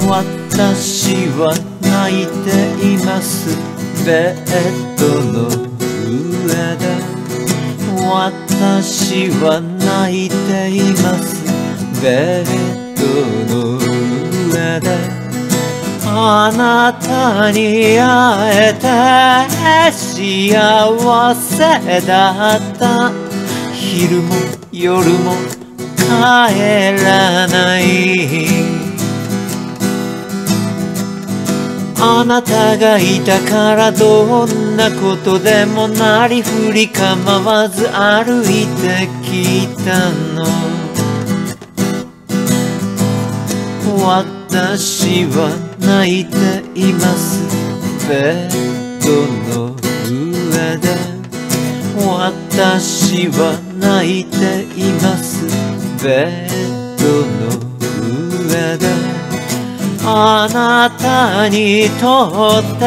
私は泣いています。ベッドの上で私は泣いています。ベッドの上であなたに会えて幸せだった。昼も夜も帰らない。あなたがいたからどんなことでもなりふり構わず歩いてきたの。私は泣いています。ベッドの上で私は泣いています。ベッドの上であなたにとって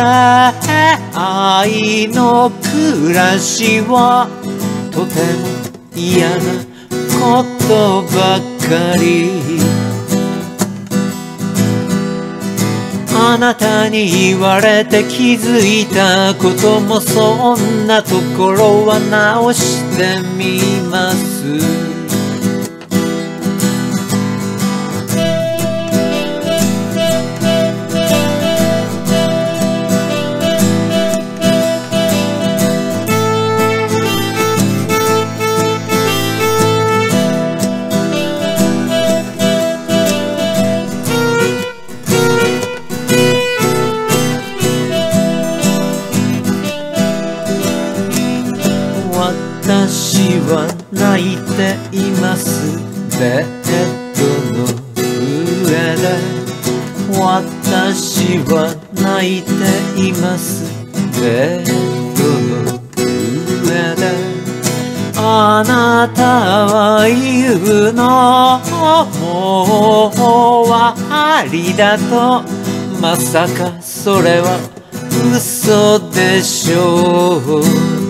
愛の暮らしはとても嫌なことばかり。あなたに言われて気づいたこともそんなところは直してみます。私は泣いています。ベッドの上で私は泣いています。ベッドの上であなたは言うのもう終わりだと。まさかそれは嘘でしょう。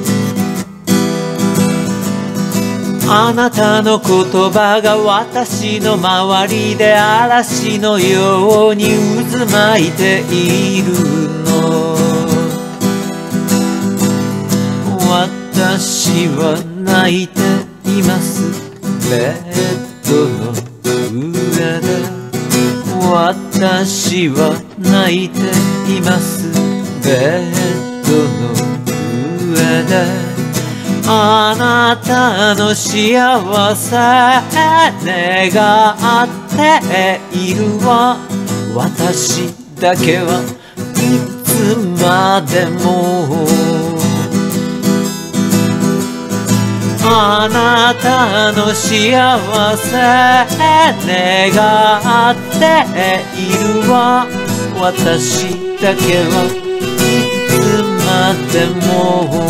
あなたの言葉が私の周りで嵐のように渦巻いているの。私は泣いています。ベッドの上で私は泣いています。ベッドの上であなたの幸せ願っているわ。私だけはいつまでもあなたの幸せ願っているわ。私だけはいつまでも